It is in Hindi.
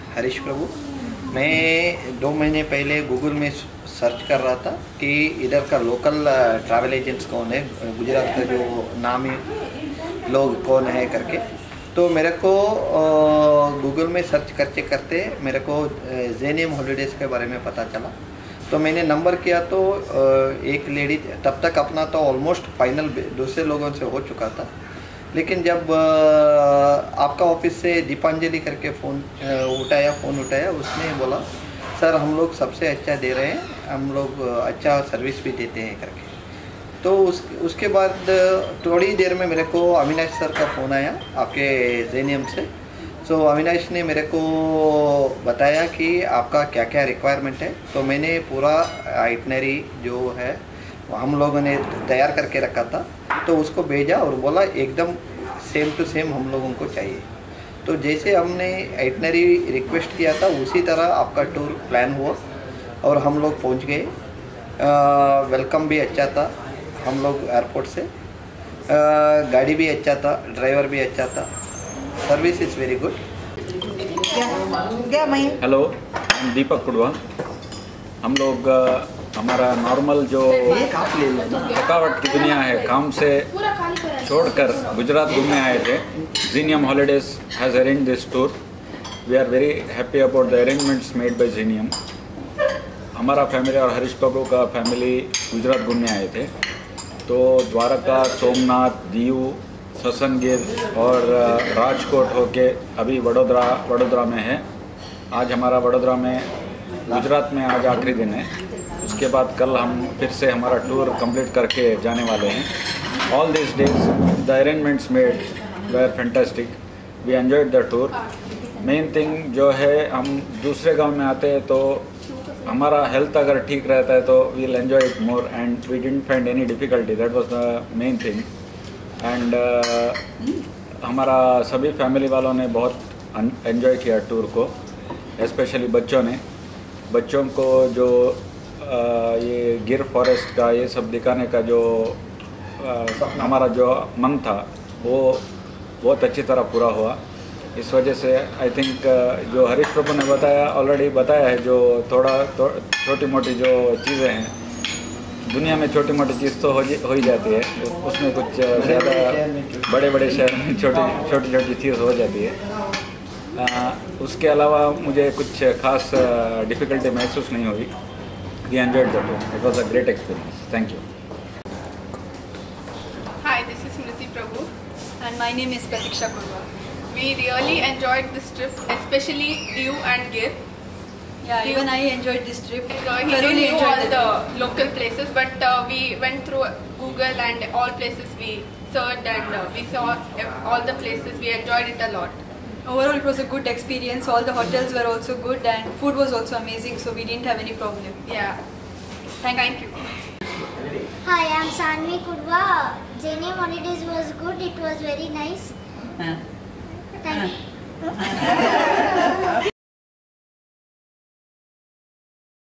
हरीश प्रभु। मैं 2 महीने पहले गूगल में सर्च कर रहा था कि इधर का लोकल ट्रैवल एजेंट्स कौन है, गुजरात का जो नामी लोग कौन है करके। तो मेरे को गूगल में सर्च करते करते मेरे को जेनियम हॉलीडेज़ के बारे में पता चला। तो मैंने नंबर किया तो एक लेडी, तब तक अपना तो ऑलमोस्ट फाइनल दूसरे लोगों से हो चुका था, लेकिन जब आपका ऑफिस से दीपांजलि करके फ़ोन उठाया, उसने बोला सर हम लोग सबसे अच्छा दे रहे हैं, हम लोग अच्छा सर्विस भी देते हैं करके। तो उसके बाद थोड़ी देर में मेरे को अविनाश सर का फ़ोन आया आपके जेनियम से। तो अविनाश ने मेरे को बताया कि आपका क्या क्या रिक्वायरमेंट है। तो मैंने पूरा आइटनरी जो है हम लोगों ने तैयार करके रखा था, तो उसको भेजा और बोला एकदम सेम टू सेम हम लोगों को चाहिए। तो जैसे हमने आइटनरी रिक्वेस्ट किया था उसी तरह आपका टूर प्लान हुआ और हम लोग पहुंच गए। वेलकम भी अच्छा था, हम लोग एयरपोर्ट से, गाड़ी भी अच्छा था, ड्राइवर भी अच्छा था, service is very good. Hello, Deepak Kudva. हम लोग हमारा नॉर्मल जो थकावट की दुनिया है, काम से छोड़कर गुजरात घूमने आए थे। Xenium Holidays has arranged this tour. We are very happy about the arrangements made by Xenium. हमारा फैमिली और हरीश प्रभु का फैमिली गुजरात घूमने आए थे। तो द्वारका, सोमनाथ, दीव, ससनगिर और राजकोट होके अभी वडोदरा में है। आज हमारा वडोदरा में, गुजरात में आज आखिरी दिन है। उसके बाद कल हम फिर से हमारा टूर कंप्लीट करके जाने वाले हैं। All this days the arrangements made were fantastic, we enjoyed the tour. Main thing जो है, हम दूसरे गांव में आते हैं तो हमारा हेल्थ अगर ठीक रहता है तो we will enjoy it more and we didn't find any difficulty, that was the main thing. And हमारा सभी फैमिली वालों ने बहुत एंजॉय किया टूर को, स्पेशली बच्चों को जो ये गिर फॉरेस्ट का ये सब दिखाने का जो हमारा जो मन था वो बहुत अच्छी तरह पूरा हुआ। इस वजह से आई थिंक जो हरीश प्रभु ने ऑलरेडी बताया है, जो छोटी मोटी जो चीज़ें हैं दुनिया में, छोटी मोटी चीज़ तो हो ही जाती है, उसमें कुछ ज़्यादा बड़े शहर में छोटी चीज़ हो जाती है। उसके अलावा मुझे कुछ खास डिफ़िकल्टी महसूस नहीं हुई। We enjoyed the tour. It was a great experience. Thank you. Hi, this is Smriti Prabhu. And my name is Pratiksha Kurwa. We really enjoyed this trip, especially Diu and Gir. Yeah, even I enjoyed this trip. He didn't know all the local places, but we went through Google and all places we searched and we saw all the places. We enjoyed it a lot. Overall, it was a good experience. All the hotels were also good and food was also amazing, so we didn't have any problem. Yeah. Thank you. Hi, I'm Sanvi Kudwa. Xenium Holidays was good. It was very nice. Thank you.